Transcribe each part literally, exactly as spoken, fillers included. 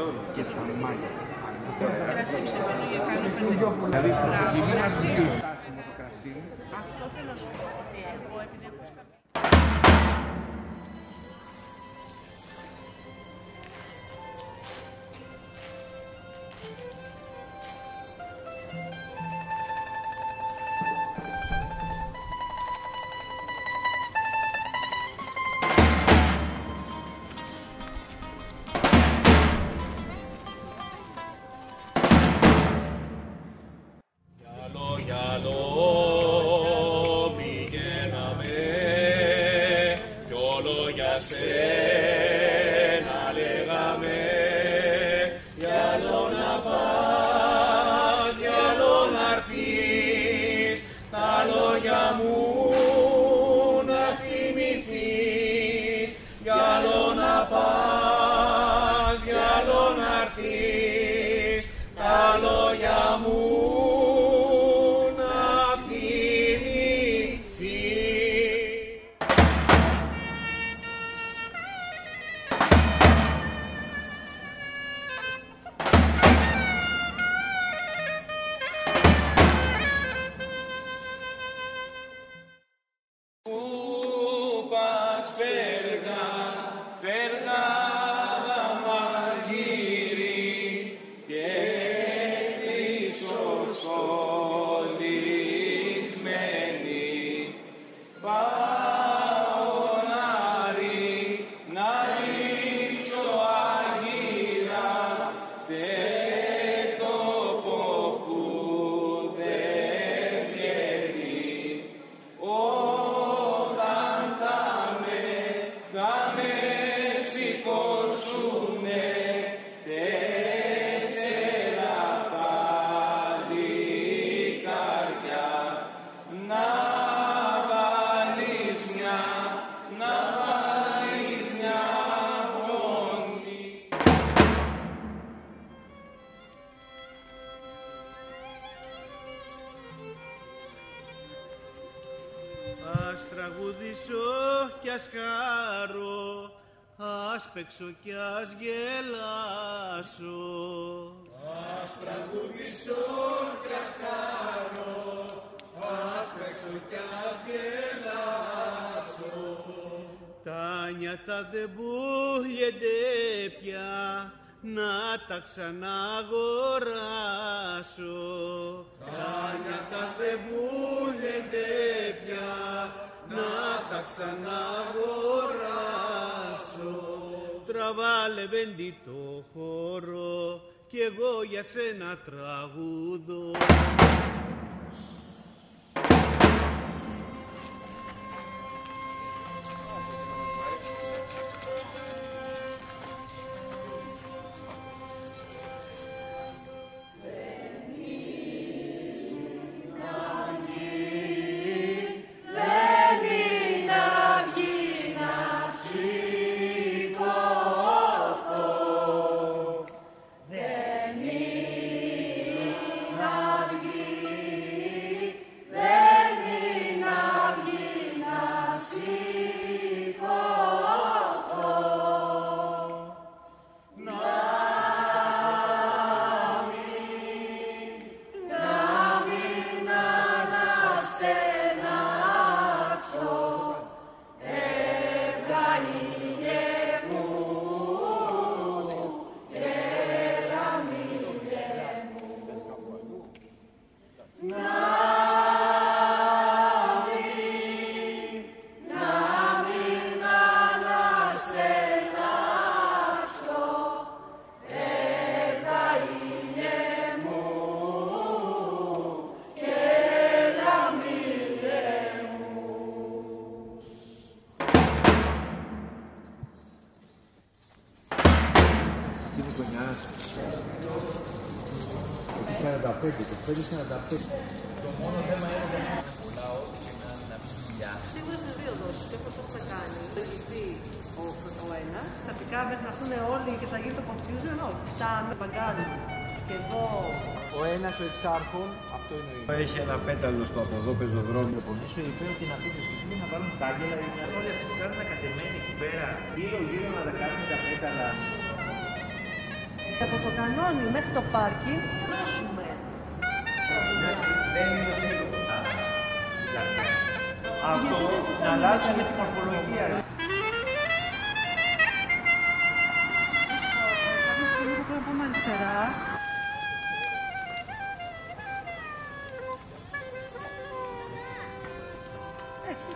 και τα μάγια. Κρασί ψευμένο για κάθε Δηλαδή, αυτό θέλω να σου πω, ότι εγώ επειδή έχω σπουδάσει. Σένα λέγαμε, κι άλλο να πας, κι άλλο να'ρθείς, τα λόγια μου να θυμηθείς, κι άλλο να πας, κι άλλο να'ρθείς, τα λόγια μου να θυμηθείς. Φέργα, φέργα μαργύρι και χρυσοσολισμένη. Πάω να ρί, να ρίξω αγύρα σε τόπο που δεν βγαίνει. Όταν θα με, θα με σηκώσουνε τέσσερα παλικάρια, να βάλεις μια, να βάλεις μια φωνή. Ας τραγουδήσω κι ας χαρώ, ας παίξω κι ας γελάσω. Ας τραγουδήσω κι ας χαρώ, ας παίξω κι ας γελάσω. Τα νιάτα δεν πουλιένται πια, να τα ξαναγοράσω. Τα νιάτα δεν πουλιένται πια, να τα ξαναγοράσω. Τραβάλε βέντη το χώρο κι εγώ για σένα τραγούδω. σαράντα πέντε, είκοσι πέντε σαράντα πέντε. Το μόνο θέμα είναι να είναι πολλά ό,τι και να, να μην δουλειά. Σίγουρα σε δύο δόσεις και όπως το έχουμε κάνει. Θα λυθεί ο, ο ένας, τυπικά μέχρι να έρθουν όλοι και θα γίνει το confusion, όχι. Τα με μπαγκάλι. Και εδώ... Ο ένας ο εξάρχων, αυτό είναι. Έχει ένα πέταλο στο από εδώ πεζοδρόμιο. Από πίσω είπε ότι να πείτε στο φίλο να βάλουν τα άγγελα ή μια όλια σε κάνουν κατεμένη εκεί πέρα. Γύρω γύρω να τα κάνουν τα πέταλα. Από το κανόνι μέχρι το πάρκινγκ, κρόσουμε. Δεν είναι ο σύλλογος. Αυτό να αλλάξουμε την μορφολογία. Κάποια στιγμή που πρέπει να πούμε αριστερά. Έτσι.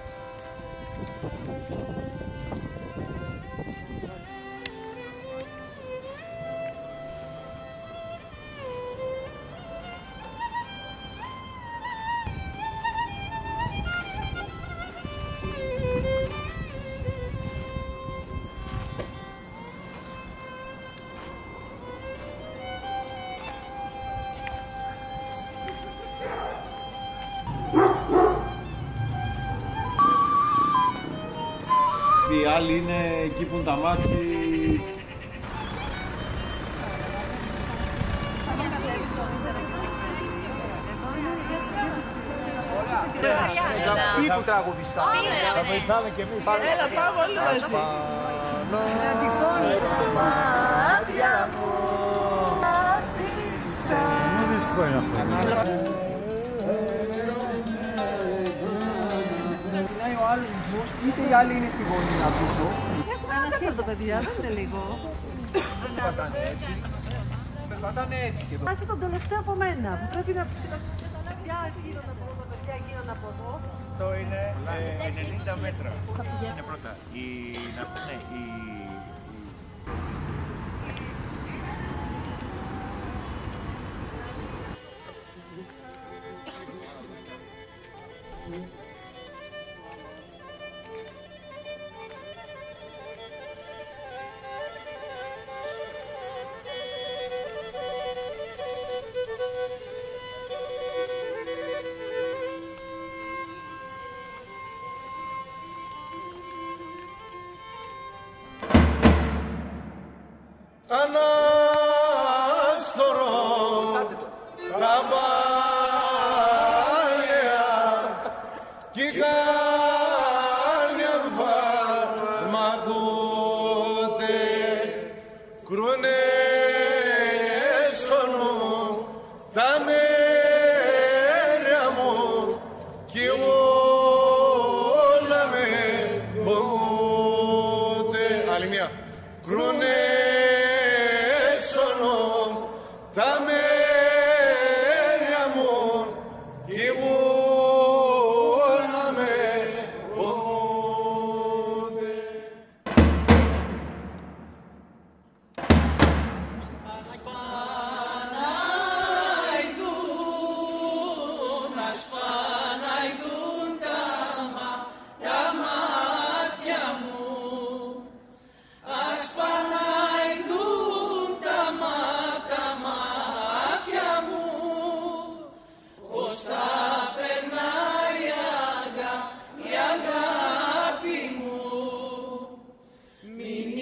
Οι άλλοι είναι εκεί που είναι τα μάτια. Ή που τραγουδιστά. Θα βοηθάμε κι εμείς. Έλα, πάμε όλοι μαζί. Μάτια μου, Μου δυστυχό είναι αυτό. Ξεκινάει ο άλλος ρυθμός, είτε οι άλλοι είναι στη γωνία του. έχουμε ένα σύρτο, παιδιά, δεν είναι λίγο. Περπατάνε έτσι. Περπατάνε έτσι και εδώ. Άσε τον τελευταίο από μένα, που πρέπει να ψηλαφτεί τα παιδιά γίνονται από εδώ, τα παιδιά γίνονται από εδώ. Αυτό είναι ε, ενενήντα μέτρα. Θα πηγαίνει. Είναι πρώτα. Η, ναι, η, Ανάστορο τα μπάλια κι κάνια φαρμακούτε κρούνε σωνού τα μέρια μου κι όλα με κομμούτε. Άλλη μία. Κρούνε τα μέρια μου κι όλα με πονούνται. Ασπαναϊδούν, ασπαναϊδούν τα μάτια μου. Ασπαναϊδούν τα μάτια μου. Πώς θα περνάει η αγάπη μου. Μην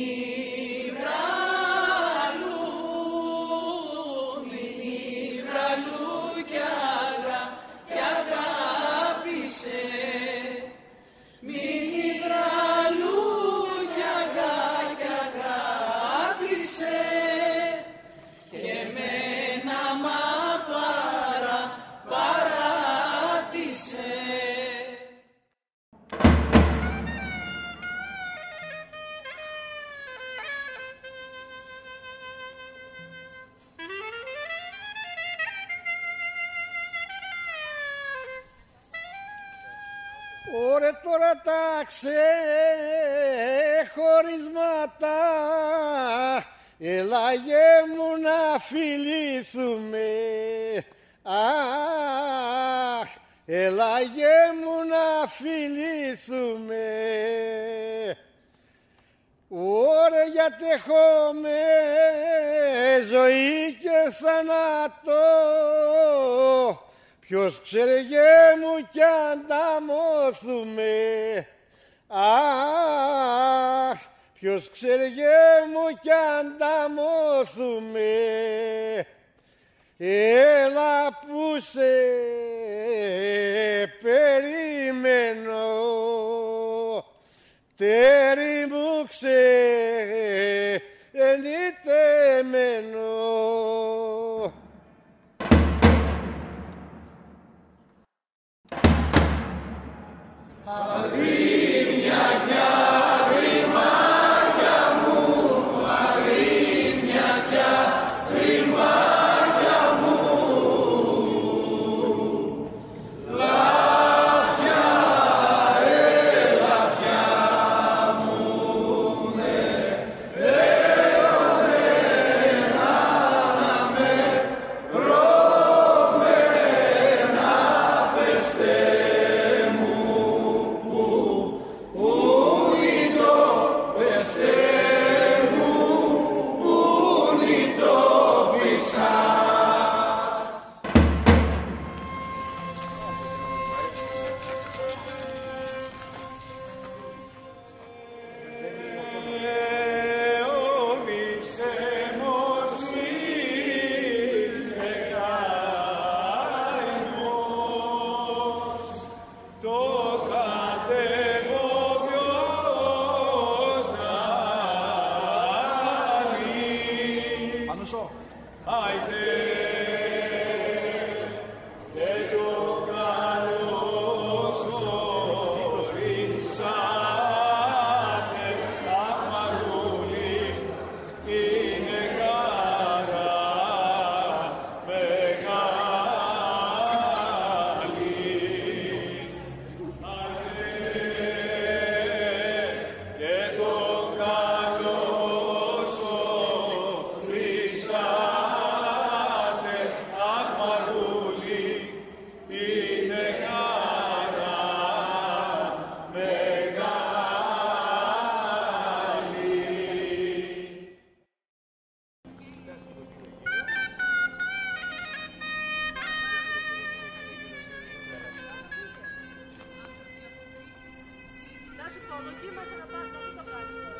υβραλούν, μην υβραλούν κι αγάπησε. Μην υβραλούν κι αγάπησε. Και εμένα μα παρα, παράτησε. Ωρε τώρα τα ξεχωρίσματα, έλα γε μου να φιλήθουμε. Αχ, έλα γε μου να φιλήθουμε. Ωρε γιατί έχουμε ζωή και θάνατο, ποιος ξέρει γε μου κι ανταμώθουμε. Αχ, ποιος ξέρει γε μου κι ανταμώθουμε. Έλα που σε περιμένω, τέρι μου ξενείται δεμένο. Αγρίμια κι αγριμάκια μου, αγρίμια κι αγριμάκια μου, λάφια, ελάφια μου, με ερωμένα να με ρωμένα πεστε. Να σου πω, δοκίμασε να πάρει, να μην το κάνεις τώρα.